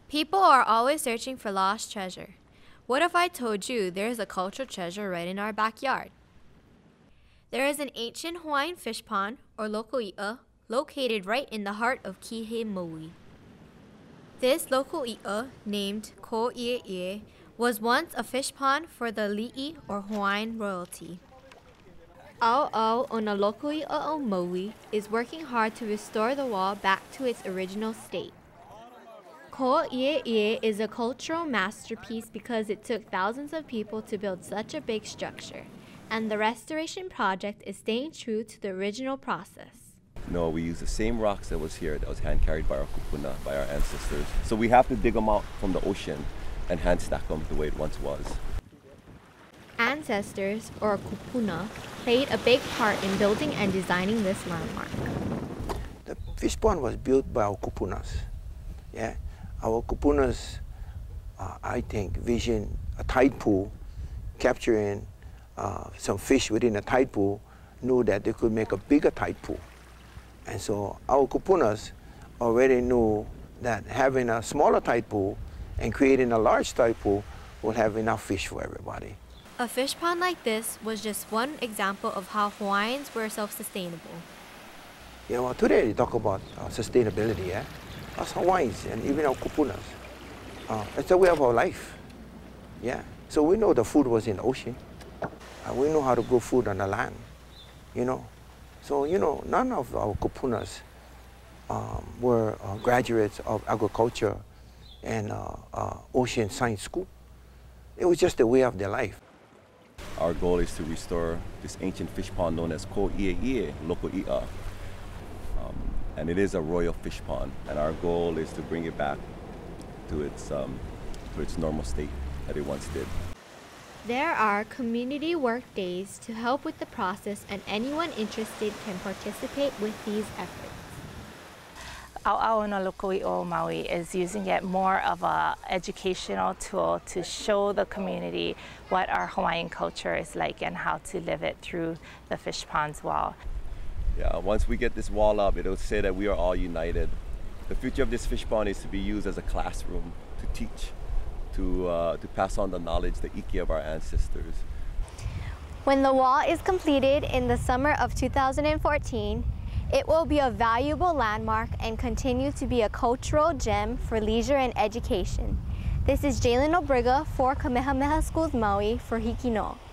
People are always searching for lost treasure. What if I told you there is a cultural treasure right in our backyard? There is an ancient Hawaiian fish pond, or loko'i'a, located right in the heart of Kihei, Maui. This loko'i'a, named Ko'i'ie, was once a fish pond for the li'i, or Hawaiian royalty. Au'au Ona Loko'i'a o Maui is working hard to restore the wall back to its original state. Ko'i'ie is a cultural masterpiece because it took thousands of people to build such a big structure, and the restoration project is staying true to the original process. No, we use the same rocks that was here that was hand carried by our kupuna, by our ancestors. So we have to dig them out from the ocean and hand stack them the way it once was. Ancestors, or kupuna, played a big part in building and designing this landmark. The fish pond was built by our kupunas. Yeah, our kupunas, I think, vision a tide pool, capturing some fish within a tide pool, knew that they could make a bigger tide pool. And so our kupunas already knew that having a smaller tide pool and creating a large tide pool will have enough fish for everybody. A fish pond like this was just one example of how Hawaiians were self-sustainable. Yeah, well, today they talk about sustainability, yeah? Us Hawaiians and even our kupunas. It's the way of our life, yeah? So we know the food was in the ocean. We know how to grow food on the land, you know? So, you know, none of our kupunas were graduates of agriculture and ocean science school. It was just the way of their life. Our goal is to restore this ancient fish pond known as Ko'i'ie, Loko'i'a. And it is a royal fish pond, and our goal is to bring it back to its normal state that it once did. There are community work days to help with the process, and anyone interested can participate with these efforts. Au'au Ona Loko'i'a o Maui is using it more of an educational tool to show the community what our Hawaiian culture is like and how to live it through the fish pond's wall. Yeah, once we get this wall up, it'll say that we are all united. The future of this fish pond is to be used as a classroom to teach, to pass on the knowledge, the HIKI of our ancestors. When the wall is completed in the summer of 2014, it will be a valuable landmark and continue to be a cultural gem for leisure and education. This is Jalen Obriga for Kamehameha Schools Maui for HIKI No.